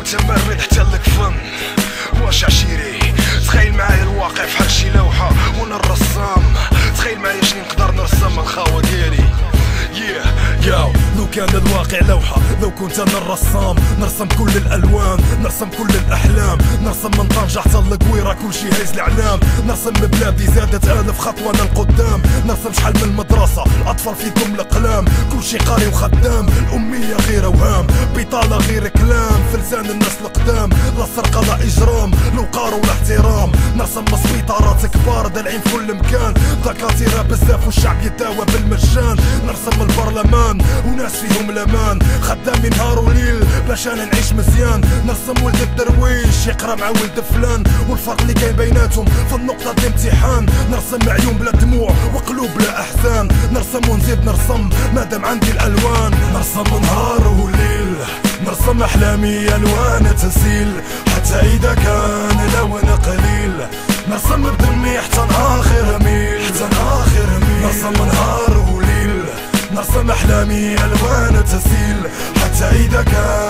متمرد حتى لك فن واش عشيري. تخيل معايا الواقع فحال شي لوحة وانا الرسام. تخيل معايا شني نقدر نرسم الخاوة ديالي. ياو لو كان الواقع لوحة، لو كنت انا الرسام نرسم كل الالوان، نرسم كل الاحلام، نرسم من طنجة حتى القويرة كل شي هايز الاعلام، نرسم بلادي زادت 1000 خطوة للقدام، نرسم شحال من المدرسة الاطفال فيكم الاقلام، كل شي قاري وخدام، الامية غير اوهام، بطالة غير كلام، في لسان الناس القدام، لا سرقة لا اجرام، لا وقار ولا احترام، نرسم سبيطارات كبار دالعين في كل مكان، دكاترة بزاف والشعب يداوى بالمجان، نرسم البرلمان وناس فيهم الامان، خدامين نهار وليل باش انا نعيش مزيان، نرسم ولد الدرويش يقرا مع ولد فلان، والفرق اللي كاين بيناتهم في النقطة الامتحان، نرسم عيون بلا دموع وقلوب بلا احزان، نرسم ونزيد نرسم مادام عندي الالوان، نرسم نهار وليل، نرسم احلامي الوان تسيل، حتى اذا كان لون قليل، نرسم بدمي حتى اخر ميل، نرسم نهار وليل، نرسم احلامي الوان تسيل، حتى اذا كان